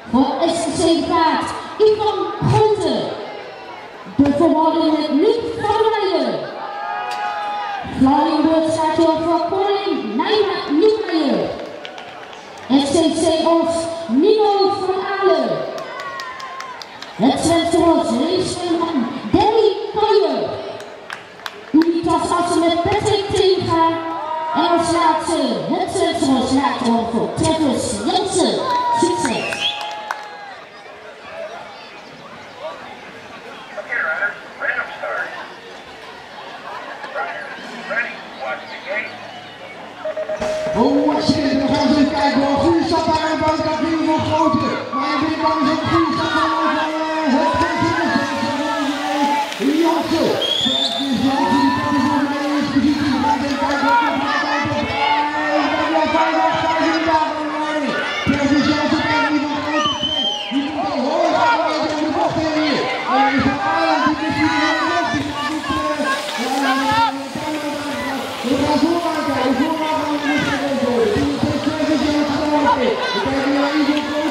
Voor SC Vaart, Ivan Grote. De verhouding met Nick van Leijen. Flying Bird staat hier voor Colin Niemeyer. SCC Os, Nino van Aalen. Het Zwitserland race van Danny Koyer. Unitas Assen met Patrick Tinga. En als laatste het Zwitserland slaat voor Travis Jensen. Succes! Oh, wat schitterend. Dan gaan we even kijken hoor. Goede stap daar aan de buitenkant. Nieuw van Grote. Maar aan de binnenkant is ook een goede stap van het Jansen. Jansen. Die kan er voor de eerste positie. We gaan even kijken wat er gaat op. Ja, 5-8 in de dagen van de leiding. Travis Jansen krijgt niet van Grote 2. Die komt al hoog aan de bocht heen hier. En dan is van Aalen. Die is hier aan de bocht. Die gaat niet... We gaan voormaken. We gaan